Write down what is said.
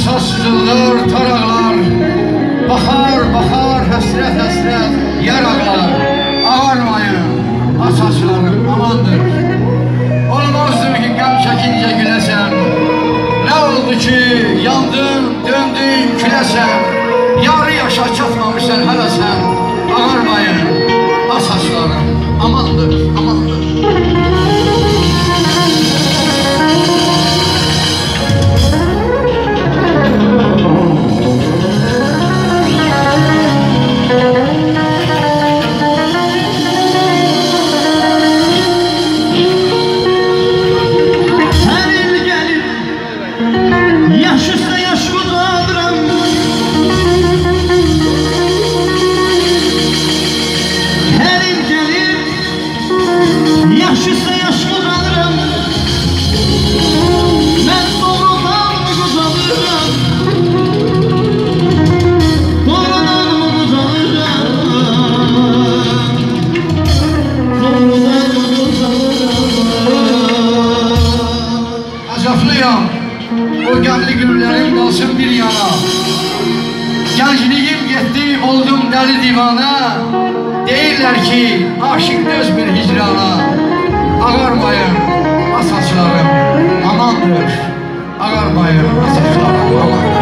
Asas süzülür taraqlar, baxar, baxar, həsrət, həsrət, yaraqlar. Ağarmayın, asaslarım, amandır. Olmazdır ki, qəm çəkincə güləsən. Nə oldu ki, yandın, döndün, küləsən. Yarı yaşa çatmamışsan hələ sən. Ağarmayın, asaslarım, amandır, amandır. O qəmli günlərim qalsın bir yana. Gəncliyim getdi, oldum dəli divana. Deyirlər ki, aşıq dözmür hicrana. Ağarmayın, asaslarım, amandır. Ağarmayın, asaslarım, amandır.